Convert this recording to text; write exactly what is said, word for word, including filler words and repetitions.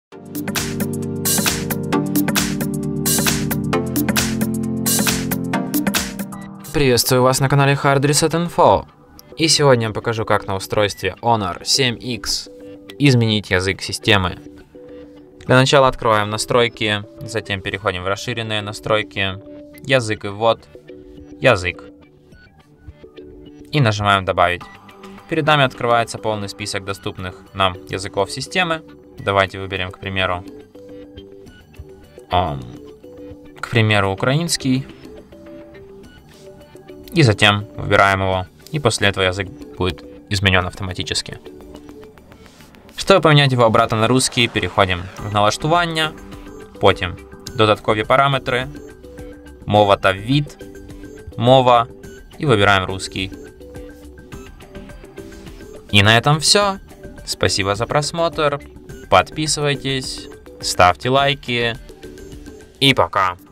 Приветствую вас на канале Hard Reset Info. И сегодня я покажу, как на устройстве Honor семь икс изменить язык системы. Для начала открываем настройки, затем переходим в расширенные настройки, язык и ввод, язык. И нажимаем добавить. Перед нами открывается полный список доступных нам языков системы. Давайте выберем, к примеру, um, к примеру, украинский. И затем выбираем его. И после этого язык будет изменен автоматически. Чтобы поменять его обратно на русский, переходим в налаштування, потім додаткові параметри, мова та вид, мова и выбираем русский. И на этом все. Спасибо за просмотр. Подписывайтесь, ставьте лайки и пока.